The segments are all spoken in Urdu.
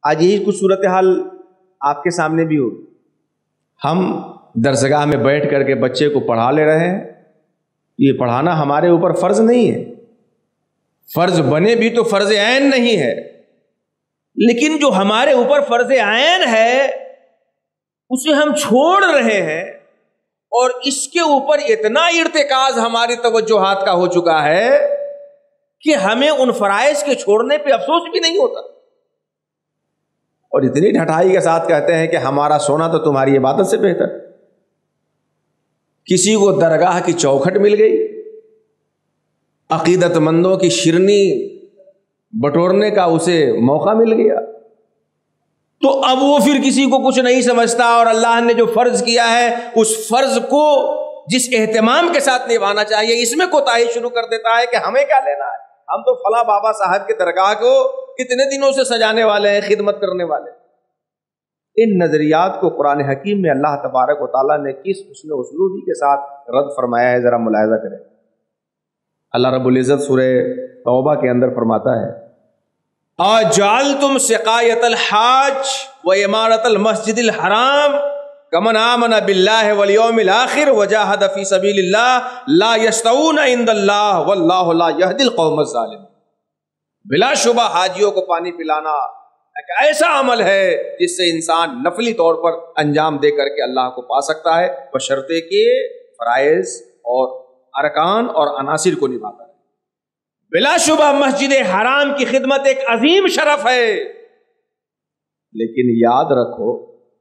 آج یہی کچھ صورتحال آپ کے سامنے بھی ہوگی. ہم درسگاہ میں بیٹھ کر کے بچے کو پڑھا لے رہے ہیں. یہ پڑھانا ہمارے اوپر فرض نہیں ہے، فرض بنے بھی تو فرض عین نہیں ہے، لیکن جو ہمارے اوپر فرض عین ہے اسے ہم چھوڑ رہے ہیں، اور اس کے اوپر اتنا ارتکاز ہماری توجہات کا ہو چکا ہے کہ ہمیں ان فرائض کے چھوڑنے پہ افسوس بھی نہیں ہوتا، اور اتنی ڈھٹائی کے ساتھ کہتے ہیں کہ ہمارا سونا تو تمہاری عبادت سے بہتر. کسی کو درگاہ کی چوکھٹ مل گئی، عقیدت مندوں کی شرنی بٹورنے کا اسے موقع مل گیا، تو اب وہ پھر کسی کو کچھ نہیں سمجھتا، اور اللہ نے جو فرض کیا ہے اس فرض کو جس اہتمام کے ساتھ نبھانا چاہیے اس میں کوتاہی شروع کر دیتا ہے کہ ہمیں کیا لینا ہے، ہم تو فلاں بابا صاحب کے درگاہ کو کتنے دنوں سے سجانے والے ہیں، خدمت کرنے والے ہیں. ان نظریات کو قرآن حکیم میں اللہ تبارک و تعالیٰ نے کس حسن اسلوبی کے ساتھ رد فرمایا ہے، ذرا ملاحظہ کریں. اللہ رب العزت سورہ توبہ کے اندر فرماتا ہے اجعلتم سقایۃ الحاج وامارۃ المسجد الحرام کمن آمن باللہ والیوم الآخر وجاہد فی سبیل اللہ لا یستوون عند اللہ واللہ لا یہدی القوم الظالمین. بلا شبہ حاجیوں کو پانی پلانا ایک ایسا عمل ہے جس سے انسان نفلی طور پر انجام دے کر کے اللہ کو پا سکتا ہے، بشرطے کہ فرائض اور ارکان اور عناصر کو نبھاتا ہے. بلا شبہ مسجد حرام کی خدمت ایک عظیم شرف ہے، لیکن یاد رکھو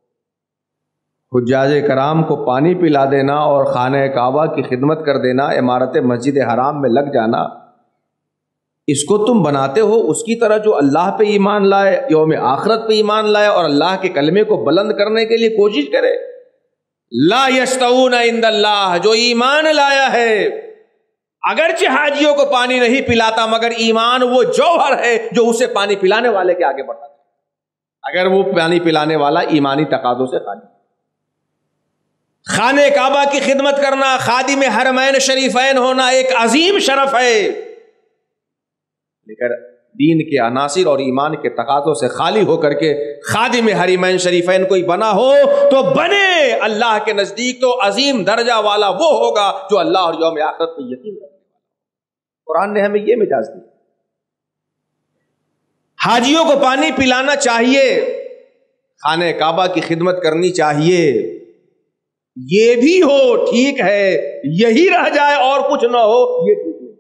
حجاج کرام کو پانی پلا دینا اور خانہ کعبہ کی خدمت کر دینا، عمارت مسجد حرام میں لگ جانا، اس کو تم بناتے ہو اس کی طرح جو اللہ پہ ایمان لائے، یوم آخرت پہ ایمان لائے اور اللہ کے کلمے کو بلند کرنے کے لیے کوشش کرے. لا یستوون عند اللہ، جو ایمان لایا ہے اگرچہ حاجیوں کو پانی نہیں پلاتا مگر ایمان وہ جوہر ہے جو اسے پانی پلانے والے کے آگے بڑھتا ہے، اگر وہ پانی پلانے والا ایمانی تقاضوں سے خالی. خانہ کعبہ کی خدمت کرنا، خادم حرمین شریفین ہونا ایک عظیم شرف ہے، لیکن دین کے عناصر اور ایمان کے تقاضوں سے خالی ہو کر کے خادم حرمین شریفین کوئی بنا ہو تو بنے، اللہ کے نزدیک تو عظیم درجہ والا وہ ہوگا جو اللہ اور یوم آخرت پہ یقین رکھنے والا. قرآن نے ہمیں یہ مجاز دیا. حاجیوں کو پانی پلانا چاہیے، خانہ کعبہ کی خدمت کرنی چاہیے، یہ بھی ہو ٹھیک ہے، یہی رہ جائے اور کچھ نہ ہو یہ ٹھیک نہیں.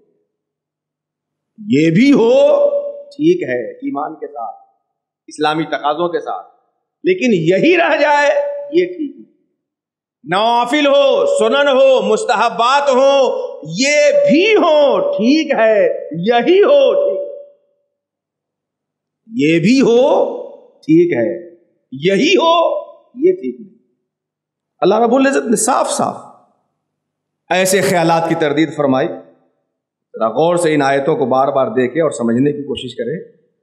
یہ بھی ہو ٹھیک ہے ایمان کے ساتھ، اسلامی تقاضوں کے ساتھ، لیکن یہی رہ جائے یہ ٹھیک نہیں. نوافل ہو، سنن ہو، مستحبات ہو، یہ بھی ہو ٹھیک ہے، یہی ہو ٹھیک، یہ بھی ہو ٹھیک ہے، یہی ہو یہ ٹھیک نہیں. اللہ رب العزت نے صاف صاف ایسے خیالات کی تردید فرمائی. ذرا غور سے ان آیتوں کو بار بار دیکھیں اور سمجھنے کی کوشش کریں.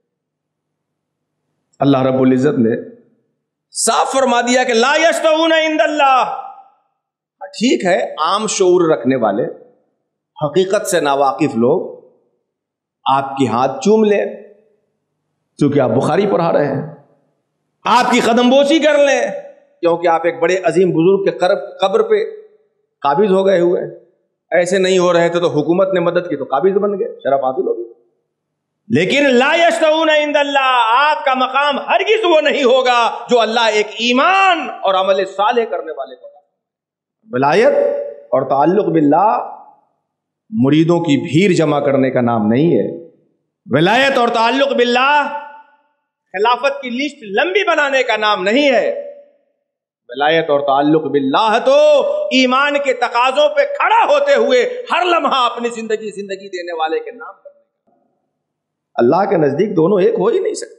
اللہ رب العزت نے صاف فرما دیا کہ لا یستوون عند اللہ. ٹھیک ہے، عام شعور رکھنے والے، حقیقت سے ناواقف لوگ آپ کی ہاتھ چوم لیں کیونکہ آپ بخاری پڑھا رہے ہیں، آپ کی قدم بوسی کر لیں کیونکہ آپ ایک بڑے عظیم بزرگ کے قبر پہ قابض ہو گئے ہوئے ہیں. ایسے نہیں ہو رہے تھے تو حکومت نے مدد کی تو قابض بن گئے، شرف حاصل ہو گئی. لیکن لا یشتؤون عند اللہ، آپ کا مقام ہرگز وہ نہیں ہوگا جو اللہ ایک ایمان اور عمل صالح کرنے والے کو. ولایت اور تعلق باللہ مریدوں کی بھیڑ جمع کرنے کا نام نہیں ہے. ولایت اور تعلق باللہ خلافت کی لسٹ لمبی بنانے کا نام نہیں ہے. ولایت اور تعلق باللہ تو ایمان کے تقاضوں پہ کھڑا ہوتے ہوئے ہر لمحہ اپنی زندگی دینے والے کے نام کرنے کا. اللہ کے نزدیک دونوں ایک ہو ہی نہیں سکتے.